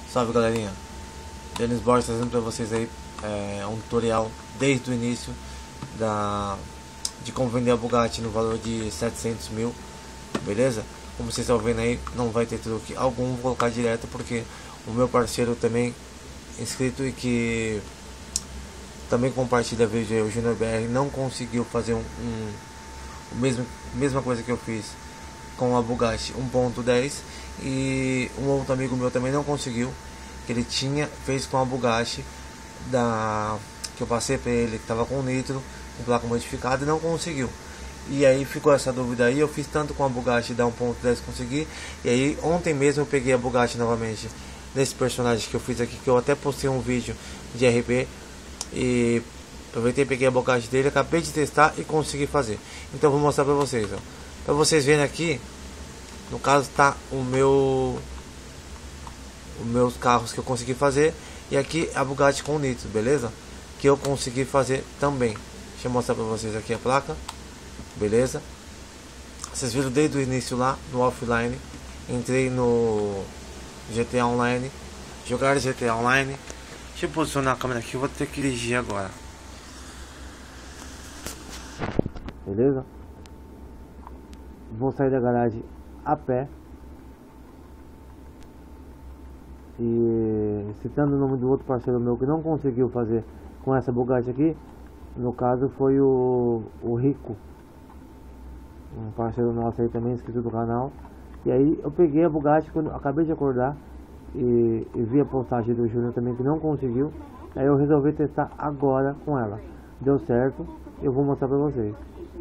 Salve galerinha, Denis Borges trazendo pra vocês aí um tutorial desde o início de como vender a Bugatti no valor de 700 mil, beleza? Como vocês estão vendo aí, não vai ter truque algum, vou colocar direto porque o meu parceiro também inscrito e que também compartilha vídeo aí, o Junior BR, não conseguiu fazer mesma coisa que eu fiz com a Bugatti 1.10, e um outro amigo meu também não conseguiu, que ele fez com a Bugatti que eu passei para ele, que estava com nitro, com placa modificada, e não conseguiu. E aí ficou essa dúvida aí. Eu fiz tanto com a Bugatti da 1.10, consegui. E aí ontem mesmo eu peguei a Bugatti novamente nesse personagem que eu fiz aqui, que eu até postei um vídeo de RP, e aproveitei, peguei a Bugatti dele, acabei de testar e consegui fazer. Então vou mostrar para vocês, ó. Para vocês verem aqui, no caso tá os meus carros que eu consegui fazer, e aqui a Bugatti com nitro, beleza? Que eu consegui fazer também. Deixa eu mostrar para vocês aqui a placa, beleza? Vocês viram desde o início lá no offline, entrei no GTA Online, jogar GTA Online. Deixa eu posicionar a câmera aqui, eu vou ter que dirigir agora, beleza? Vou sair da garagem a pé. E citando o nome do outro parceiro meu que não conseguiu fazer com essa Bugatti aqui, no caso foi o Rico, um parceiro nosso aí também, inscrito do canal. E aí eu peguei a Bugatti quando acabei de acordar e vi a postagem do Júnior também que não conseguiu. Aí eu resolvi testar agora com ela. Deu certo, eu vou mostrar pra vocês.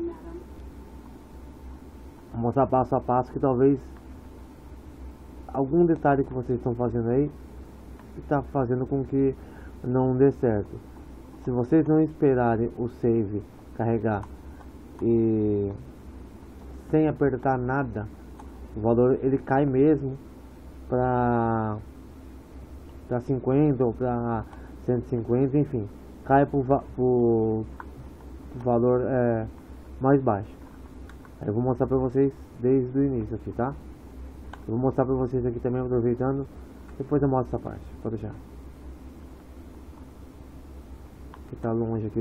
Vou mostrar passo a passo, que talvez algum detalhe que vocês estão fazendo aí está fazendo com que não dê certo. Se vocês não esperarem o save carregar e sem apertar nada, o valor ele cai mesmo para 50 ou para 150, enfim, cai pro valor mais baixo. Aí eu vou mostrar para vocês desde o início aqui, tá? Eu vou mostrar pra vocês aqui também, aproveitando. Depois eu mostro essa parte, pode deixar. Que tá longe aqui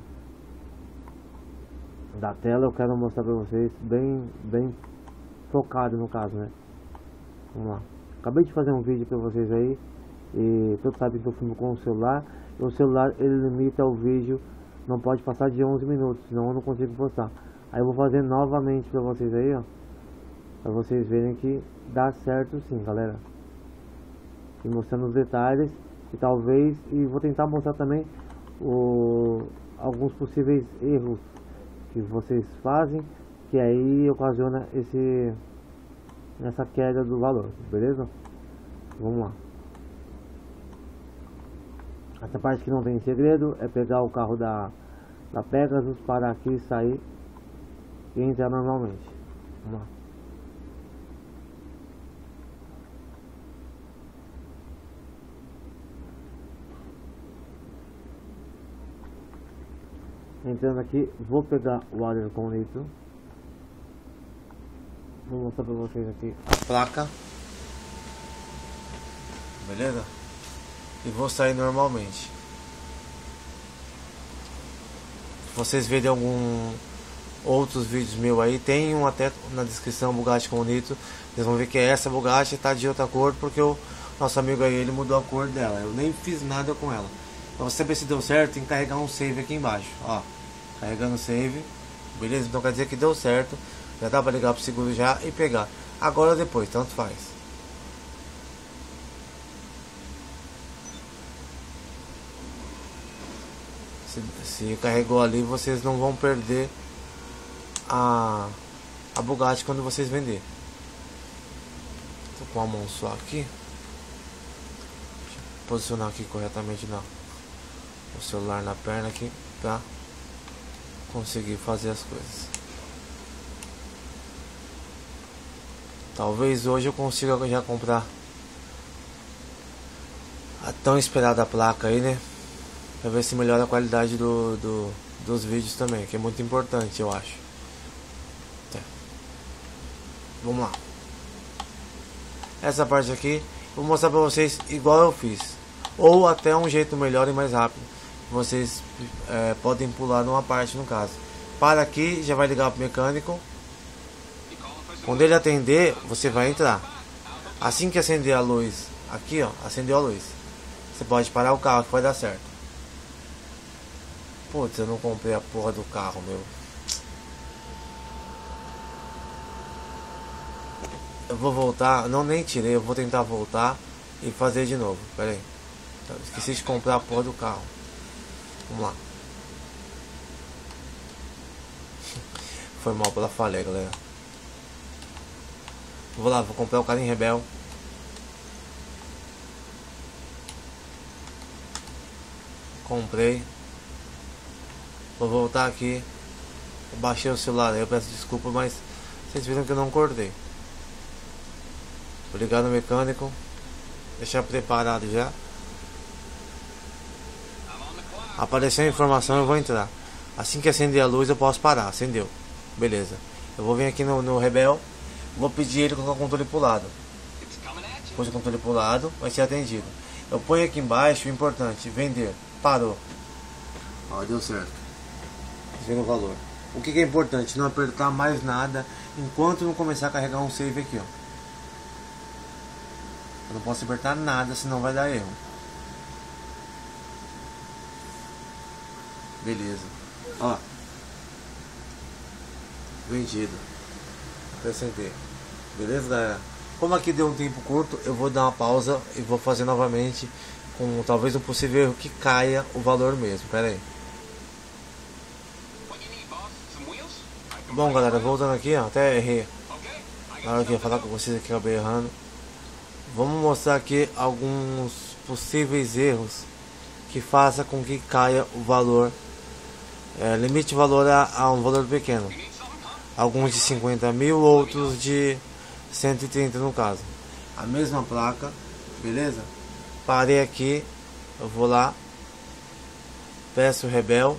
da tela, eu quero mostrar pra vocês bem focado no caso, né? Vamos lá. Acabei de fazer um vídeo pra vocês aí, e todos sabem que eu filmo com o celular. E o celular ele limita o vídeo, não pode passar de 11 minutos, senão eu não consigo postar. Aí eu vou fazer novamente pra vocês aí, ó, para vocês verem que dá certo sim, galera. E mostrando os detalhes e talvez, e vou tentar mostrar também alguns possíveis erros que vocês fazem, que aí ocasiona essa queda do valor, beleza? Vamos lá. Essa parte que não tem segredo é pegar o carro da Pegasus, parar aqui, sair e entrar normalmente. Vamos lá. Entrando aqui, vou pegar o adder com nitro. Vou mostrar pra vocês aqui a placa, beleza? E vou sair normalmente. Se vocês verem outros vídeos meus aí, tem um até na descrição, Bugatti com nitro. Vocês vão ver que essa Bugatti tá de outra cor, porque o nosso amigo aí, ele mudou a cor dela. Eu nem fiz nada com ela. Pra você saber se deu certo, tem que carregar um save aqui embaixo, ó. Carregando o save, beleza? Então quer dizer que deu certo. Já dá pra ligar pro seguro já e pegar. Agora ou depois, tanto faz. Se carregou ali, vocês não vão perder a Bugatti quando vocês vender. Tô com a mão só aqui. Deixa eu posicionar aqui corretamente o celular na perna aqui pra conseguir fazer as coisas. Talvez hoje eu consiga já comprar a tão esperada placa aí, né? Pra ver se melhora a qualidade dos vídeos também, que é muito importante, eu acho. Vamos lá. Essa parte aqui Vou mostrar pra vocês igual eu fiz, ou até um jeito melhor e mais rápido. Vocês podem pular numa parte, no caso. Para aqui, já vai ligar pro mecânico. Quando ele atender, você vai entrar. Assim que acender a luz, aqui ó, acendeu a luz, você pode parar o carro que vai dar certo. Putz, eu não comprei a porra do carro, meu. Eu vou voltar, não, nem tirei, eu vou tentar voltar e fazer de novo. Pera aí, esqueci de comprar a porra do carro. Vamos lá. Foi mal pela falha, galera. Vou lá, vou comprar o Carinho Rebel. Comprei. Vou voltar aqui. Eu baixei o celular, eu peço desculpa, mas vocês viram que eu não cortei. Vou ligar no mecânico. Deixar preparado já. Apareceu a informação, eu vou entrar. Assim que acender a luz eu posso parar. Acendeu. Beleza. Eu vou vir aqui no Rebel. Vou pedir ele colocar o controle pro lado. Pôs o controle pro lado, vai ser atendido. Eu ponho aqui embaixo, o importante, vender. Parou. Ó, deu certo. Vendo o valor. O que é importante? Não apertar mais nada enquanto não começar a carregar um save aqui, ó. Eu não posso apertar nada, senão vai dar erro. Beleza. Ó. Vendido. Acrescentei. Beleza, galera? Como aqui deu um tempo curto, eu vou dar uma pausa e vou fazer novamente com talvez um possível erro que caia o valor mesmo. Pera aí. Bom, galera, voltando aqui, ó, até errei. Na hora que eu ia falar com vocês aqui, acabei errando. Vamos mostrar aqui alguns possíveis erros que faça com que caia o valor. Limite de valor a um valor pequeno. Alguns de 50 mil, outros de 130 no caso. A mesma placa, beleza? Parei aqui, eu vou lá, peço o Rebel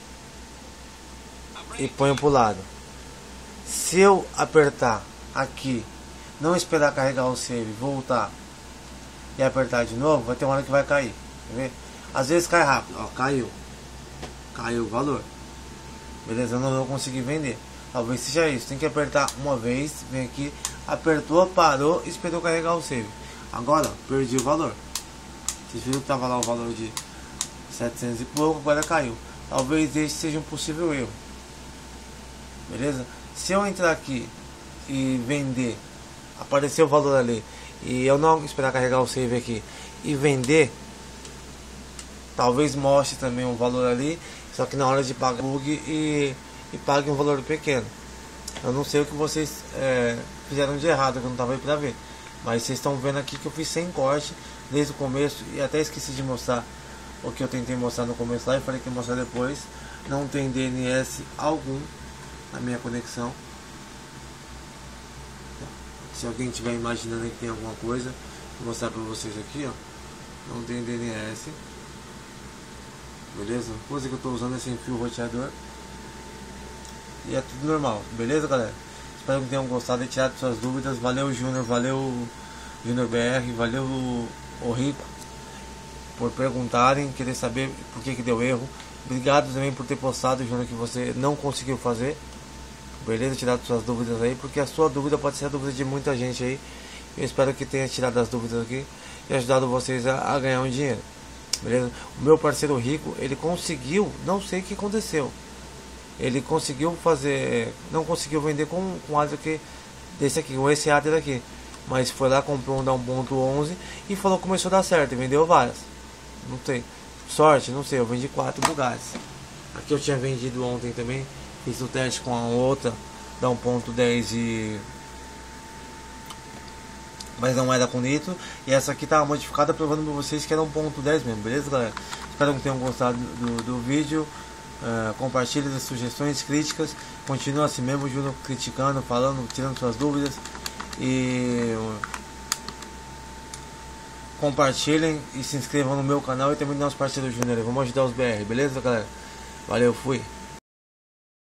e ponho pro lado. Se eu apertar aqui, não esperar carregar o save, voltar e apertar de novo, vai ter uma hora que vai cair. Quer ver? Às vezes cai rápido, ó, caiu o valor. Beleza? Eu não vou conseguir vender. Talvez seja isso, tem que apertar uma vez, vem aqui, apertou, parou, esperou carregar o save. Agora, perdi o valor. Vocês viram que estava lá o valor de 700 e pouco, agora caiu. Talvez esse seja um possível erro. Beleza? Se eu entrar aqui e vender, aparecer o valor ali, e eu não esperar carregar o save aqui e vender, talvez mostre também um valor ali, só que na hora de pagar bug e pague um valor pequeno. Eu não sei o que vocês fizeram de errado, que eu não estava aí para ver, mas vocês estão vendo aqui que eu fiz sem corte desde o começo, e até esqueci de mostrar o que eu tentei mostrar no começo lá e falei que ia mostrar depois. Não tem DNS algum na minha conexão. Se alguém estiver imaginando que tem alguma coisa, vou mostrar para vocês aqui, ó. Não tem DNS. Beleza? A coisa que eu estou usando é sem fio roteador. E é tudo normal, beleza, galera? Espero que tenham gostado e tirado suas dúvidas. Valeu, Júnior, valeu, Júnior BR, valeu, o Rico, por perguntarem, querer saber por que deu erro. Obrigado também por ter postado, Júnior, que você não conseguiu fazer. Beleza? Tirado suas dúvidas aí, porque a sua dúvida pode ser a dúvida de muita gente aí. Eu espero que tenha tirado as dúvidas aqui e ajudado vocês a ganhar um dinheiro. Beleza? O meu parceiro Rico, ele conseguiu, não sei o que aconteceu. Ele conseguiu fazer, não conseguiu vender com ADER aqui, desse aqui, com esse ADER aqui. Mas foi lá, comprou um da 1.11 e falou que começou a dar certo, e vendeu várias. Não sei, sorte, não sei, eu vendi 4 Bugattis. Aqui eu tinha vendido ontem também, fiz o teste com a outra da 1.10 mas não era com nitro. E essa aqui tá modificada, provando para vocês que era 1.10 mesmo, beleza, galera? Espero que tenham gostado do vídeo. Compartilhe as sugestões, críticas. Continua assim mesmo, Júnior, criticando, falando, tirando suas dúvidas. E compartilhem e se inscrevam no meu canal e também no nosso parceiro Júnior. Vamos ajudar os BR, beleza, galera? Valeu, fui.